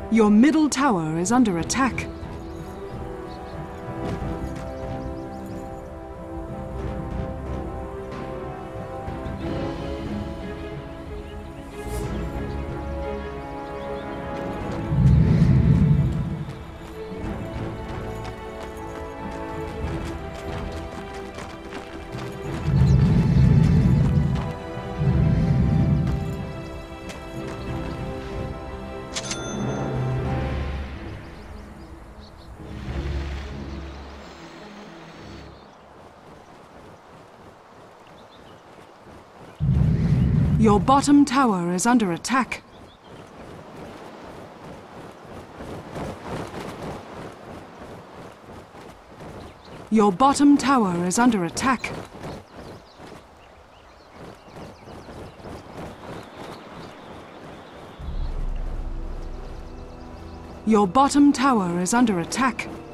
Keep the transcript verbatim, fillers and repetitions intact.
Your middle tower is under attack. Your bottom tower is under attack. Your bottom tower is under attack. Your bottom tower is under attack.